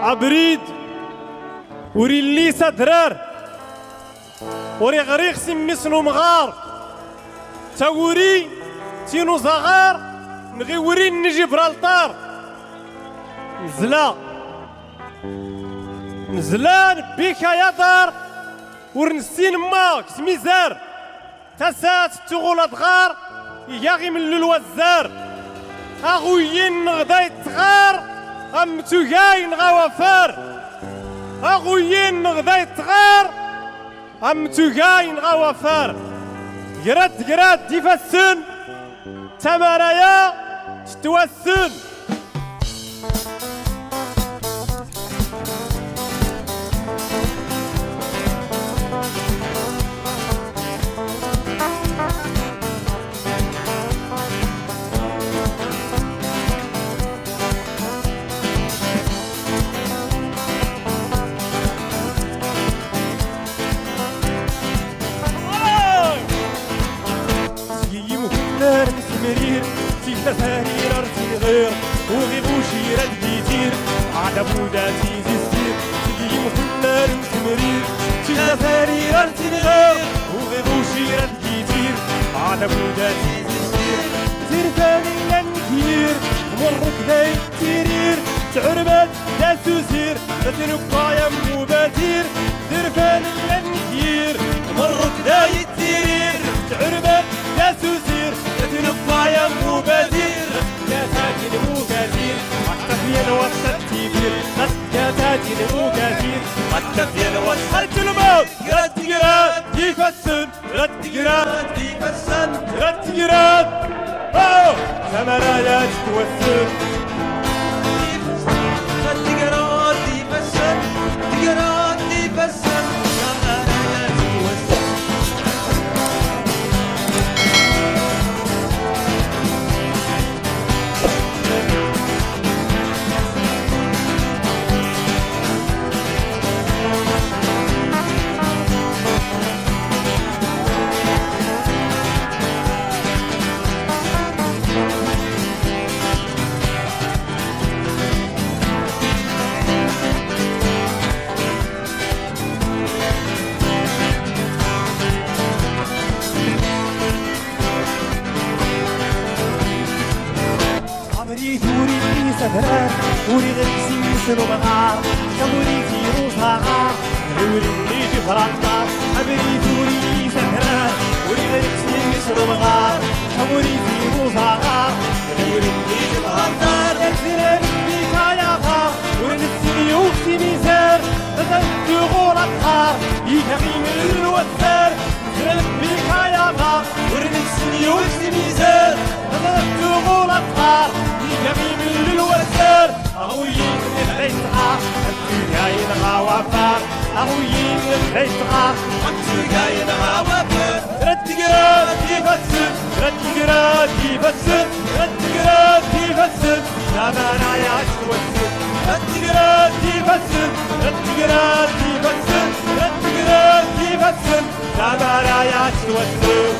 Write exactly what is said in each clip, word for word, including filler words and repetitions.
عبريد وري اللي سدرار وري غريق سمسنو مغار تاوري تينو صغار نغي وري نجي برالطار نزلا نزلا بيكا يا دار ورنسين ماك سميزار تسات تغول دغار ياغي من الوزار اغوين نغدا يتغار ام تجاي نغوافار اغوين نغدا يتغار ام تجاي نغوافار قرات قرات تفسن تمارايا تتوسن مسمرير سيتا سارير ارتي غير وغي بوشير الديتير على بوداتي زيستير تجي مخلال مسمرير سيتا سارير ارتي غير وغي بوشير الديتير على بوداتي زيستير زير ثاني لنكير مرك ذا التيرير تعربت لا سوسير تتنقى يا مباتير زير ثاني لنكير مرك ذا التيرير تعربت لا سوسير تنقى يا مبادير يا تاتي المقادير التفيل والترتيبير يا تاتي المقادير التفيل والترتيبير رد قراد يفسن رد قراد يفسن رد قراد اوه ثمرايات توسن رد قراد يفسن قراد يفسن ثمرايات توسن وري غير سيسن ومغار كموري في روسها غار وري نيجي فرانطار عبري ثوري سهران وري غير سيسن ومغار كموري في روسها غار وري نيجي فرانطار الفيلم بيكا يا غار وري نسيني وقتي ميزار مثل غور القار يكفي من الوزار الفيلم بيكا يا غار وري نسيني وقتي ميزار مثل غور القار يكفي من الوزار أغويين الحيطة أنت جايين غوافار أغويين الحيطة أنت جايين غوافار رد قراد يفسد رد قراد يفسد رد قراد يفسد لا منايا توسد رد قراد يفسد رد قراد يفسد رد قراد يفسد لا منايا توسد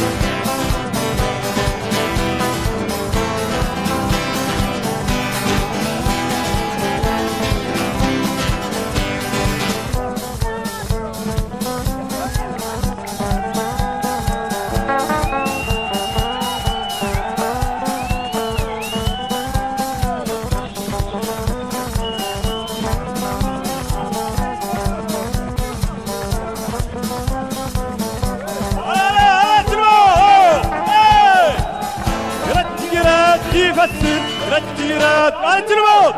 يفسر رتيرات الجنوب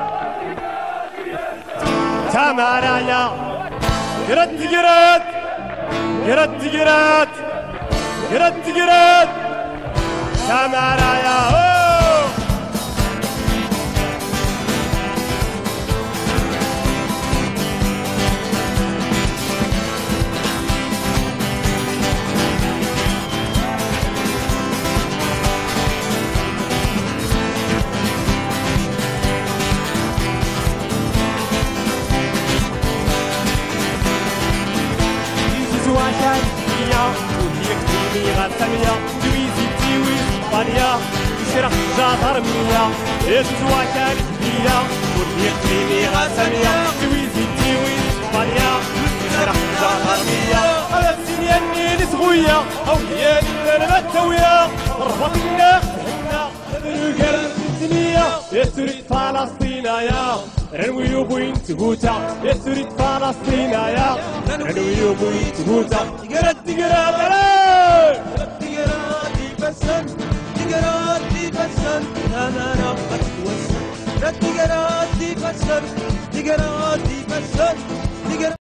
تمارايا رد قرات رد قرات رد قرات تمارايا غاسمية دويزي تيويز بانيا يشرح جاطر مية يسوى كان بيا ودي قريبي غاسمية انا التويه رفضنا حنا القلب الدنيا يا تريد فلسطين يا رنوي بوين تبوتا يا تريد فلسطين يا رنوي بوين تبوتا تقرا تقرا تقرا تقراتي بسن تقراتي بسن انا نبقى توسن تقراتي بسن تقراتي بسن